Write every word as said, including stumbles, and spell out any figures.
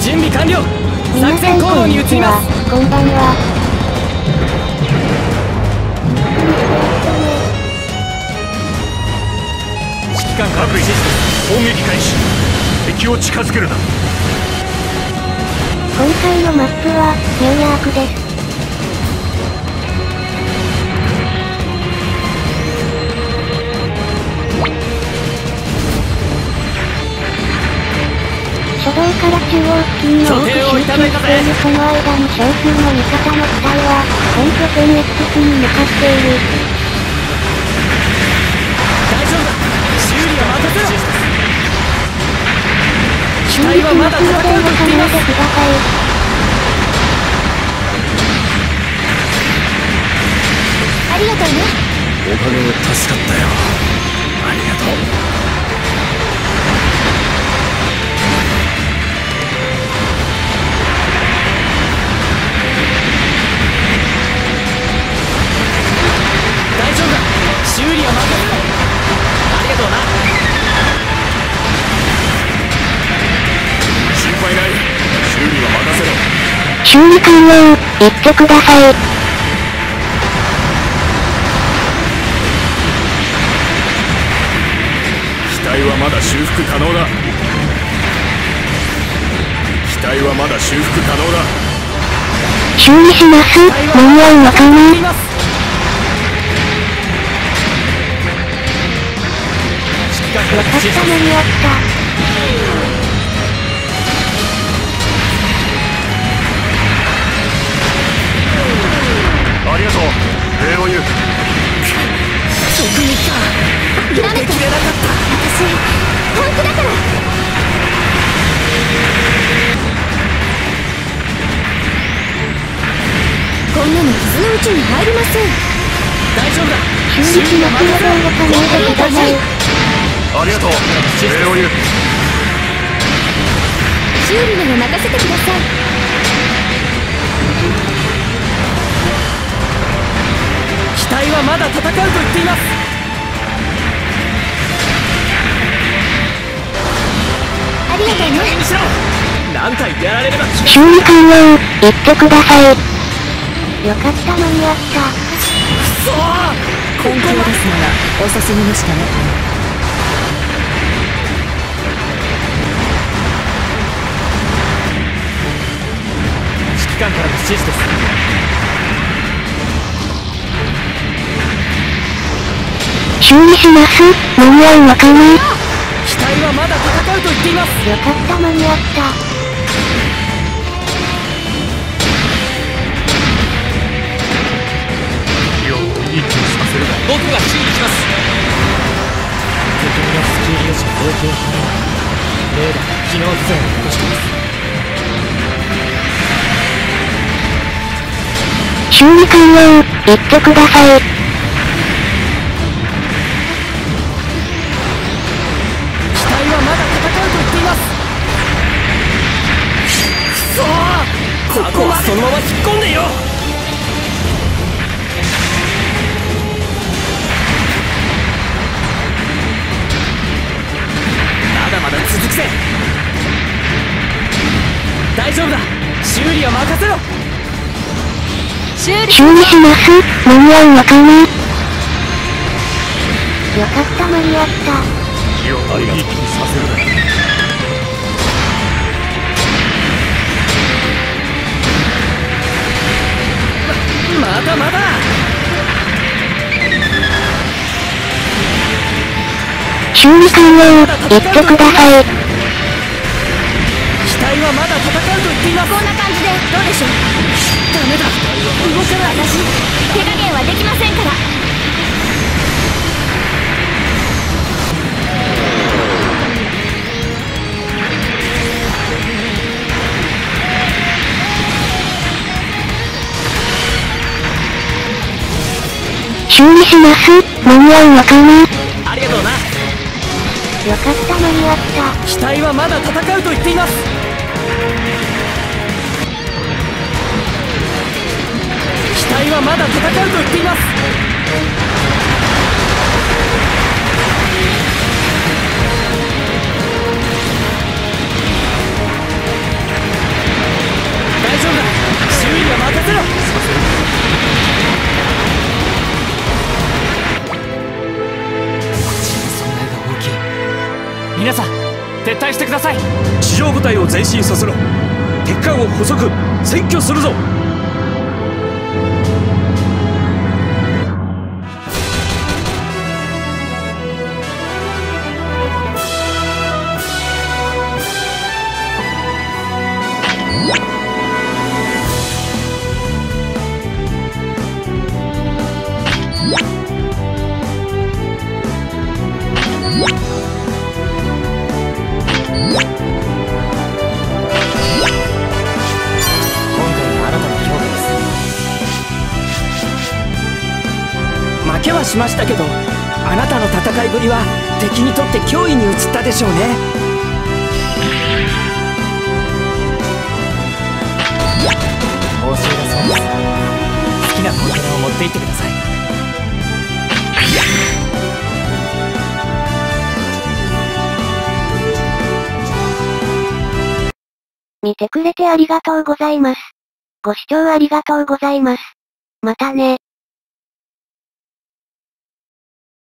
準備完了。 皆さん作戦行動に移ります。 こんばんは。 指揮官から各位砲撃開始。敵を近づけるな。 今回のマップはニューヤークです。初動から中央付近の多く集中しているその間に少数の味方の機体は本拠点 エックス に向かっている。 大丈夫だ。修理は任せろ。機修理し体はまだますので戦うと言っています。 収めてください。ありがとうね。 おかげで助かったよ。ありがとう。 大丈夫だ。修理は任せろ。ありがとうな。 心配ない。修理は任せろ。 修理完了、言ってください。 機体はまだ修復可能だ。機体はまだ修復可能だ。 修理します。間に合うのかな。 います。指揮官からよかった、間に合った。 ありがとう。礼を言う。 直撃か。避けきれなかった。 私、本気だから。こんなの傷のうちに入りません。 大丈夫だ。 修理しますので動かないでください。 ありがとう。礼を言う。 修理なら任せてください。 機体はまだ戦うと言っています。 ありがとうね。 にしろ。何体やられれば気が。 修理完了、言ってください。よかった、間に合った。 くそー。 本気を出すなら遅すぎましたね。 指揮官からの指示です。 修理します。間に合うのかな。 機体はまだ戦うと言っています。 よかった、間に合った。 一気にさせるな。 僕が修理します。敵のスキー粒子の影響を払うレーダーが機能不全を起こしています。 修理完了、言ってください。 機体はまだ戦うと言っています。くそー。ここはそのまま引っ込んでいろ。まだまだ続くぜ。大丈夫だ。修理は任せろ。修理修理します。間に合うのかな。よかった、間に合った。 ありがとう。一気にさせるな。 まだまだ。 修理完了、言ってください。 機体はまだ戦うと言っています。 こんな感じでどうでしょう。 ダメだ。動かない。 私、手加減はできませんから。修理します。間に合うのかな。 ありがとうな。 よかった、間に合った。 機体はまだ戦うと言っています。機体はまだ戦うと言っています。 退してください。 地上部隊を前進させろ。敵艦を捕捉、占拠するぞ。 負けはしましたけど、あなたの戦いぶりは敵にとって脅威に移ったでしょうね。 報酬だそうです。好きなコンテナを持って行ってください。 見てくれてありがとうございます。ご視聴ありがとうございます。またね。